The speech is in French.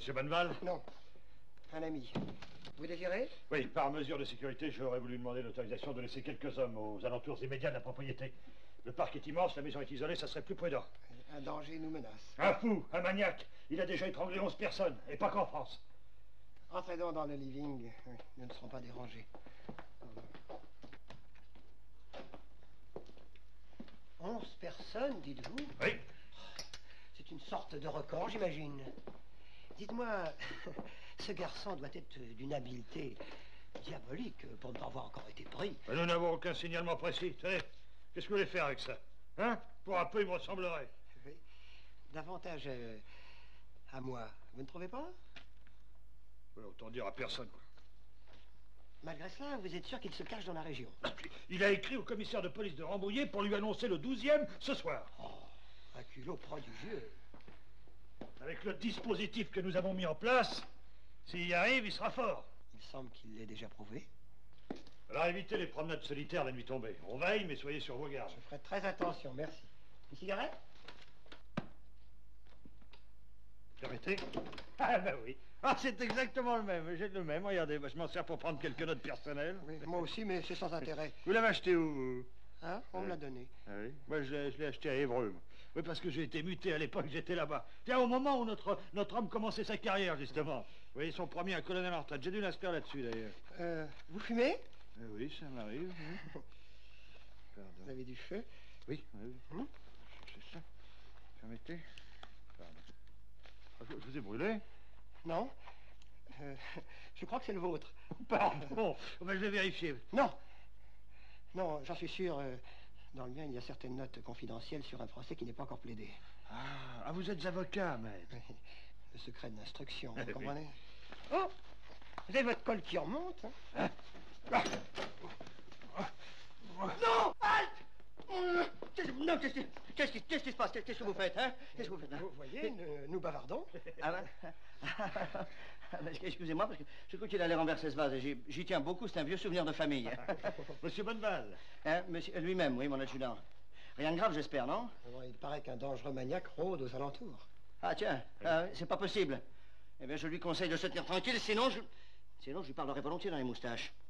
Monsieur Bonneval? Non. Un ami. Vous désirez? Oui, par mesure de sécurité, j'aurais voulu demander l'autorisation de laisser quelques hommes aux alentours immédiats de la propriété. Le parc est immense, la maison est isolée, ça serait plus prudent. Un danger nous menace. Un fou, un maniaque. Il a déjà étranglé 11 personnes, et pas qu'en France. Entrez donc dans le living. Nous ne serons pas dérangés. 11 personnes, dites-vous? Oui. C'est une sorte de record, j'imagine. Dites-moi, ce garçon doit être d'une habileté diabolique pour ne pas avoir encore été pris. Nous n'avons aucun signalement précis. Tenez, qu'est-ce que vous voulez faire avec ça? Hein? Pour un peu, il me ressemblerait. Oui. Davantage à moi. Vous ne trouvez pas? Voilà, autant dire à personne, quoi. Malgré cela, vous êtes sûr qu'il se cache dans la région? Il a écrit au commissaire de police de Rambouillet pour lui annoncer le 12e ce soir. Oh, un culot prodigieux. Avec le dispositif que nous avons mis en place, s'il y arrive, il sera fort. Il semble qu'il l'ait déjà prouvé. Alors évitez les promenades solitaires la nuit tombée. On veille, mais soyez sur vos gardes. Je ferai très attention, merci. Une cigarette? Permettez? Ah ben oui. Ah, c'est exactement le même. J'ai le même. Regardez, je m'en sers pour prendre quelques notes personnelles. Oui, moi aussi, mais c'est sans intérêt. Vous l'avez acheté où, vous? Hein? On me l'a donné. Ah oui? Moi, je l'ai acheté à Évreux. Oui, parce que j'ai été muté à l'époque, j'étais là-bas. Tiens, au moment où notre homme commençait sa carrière, justement. Vous voyez, son premier, un colonel en retraite. J'ai dû l'inscrire là-dessus, d'ailleurs. Vous fumez? Oui, ça m'arrive. Oui. Pardon. Vous avez du feu? Oui, oui. C'est ça. Permettez. Pardon. Je vous ai brûlé? Non. Je crois que c'est le vôtre. Pardon. Ben, je vais vérifier. Non. Non, j'en suis sûr. Dans le mien, il y a certaines notes confidentielles sur un procès qui n'est pas encore plaidé. Ah, vous êtes avocat, maître. Le secret de l'instruction, vous Oui. comprenez? Oh! Vous avez votre col qui remonte, hein? Non! Halte! Non, qu'est-ce qui se passe? Qu'est-ce que vous faites, hein? Qu'est-ce que vous faites, hein? Vous voyez, nous bavardons. Ah ben, excusez-moi, parce que je crois qu'il allait renverser ce vase. Et j'y tiens beaucoup, c'est un vieux souvenir de famille. Monsieur Bonneval. Hein, monsieur, lui-même, oui, mon adjudant. Rien de grave, j'espère, non? Alors, il paraît qu'un dangereux maniaque rôde aux alentours. Ah, tiens, c'est pas possible. Eh bien, je lui conseille de se tenir tranquille, sinon je lui parlerai volontiers dans les moustaches.